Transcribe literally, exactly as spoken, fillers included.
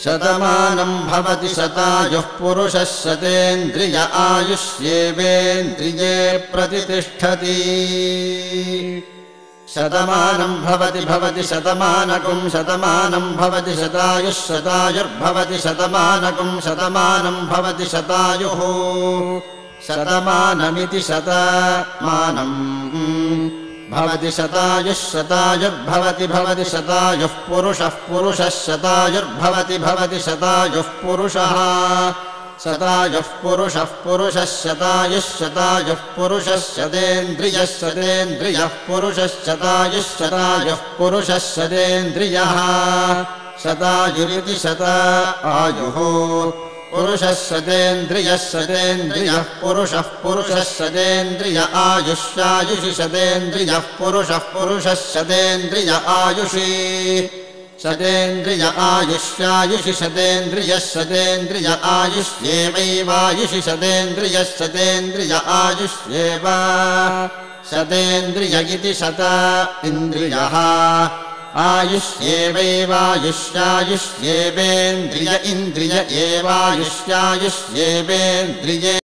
शतमानं भवति शतायुः पुरुषः शतेन्द्रिय आयुष्येवेन्द्रिये प्रतितिष्ठति शतमानं भवति भवति शतमानकं शतमानं भवति शतायुः शतायुर्भवति शतमानकं शतमानं भवति शतायुः शतमानमिति शतमानं भवति शतायुः शतायुर्भवति भवति शतायुः पुरुषः पुरुषः शतायुर्भवति भवति शतायुः पुरुषः शतायुः पुरुषः पुरुषः शतायुः शतायुः पुरुषः शतेन्द्रियः शतेन्द्रियः पुरुषः शतायुः शतायुः पुरुषः शतेन्द्रियः शतायुरिति शतायुः पुरुषः शतेन्द्रियः शतेन्द्रियः पुरुषः पुरुषः शतेन्द्रिय आयुष्यायुषि शतेन्द्रियः पुरुषः पुरुषः शतेन्द्रिय आयुषि शतेन्द्रिय आयुष्यायुषि शतेन्द्रियः शतेन्द्रिय आयुष्येवैवायुषि शतेन्द्रियः शतेन्द्रिय आयुष्येव शतेन्द्रिय इति शत इन्द्रियः आयुष्येवैवायुष्यायुष्येवेन्द्रिय इन्द्रिय एवायुष्यायुष्येवेन्द्रिये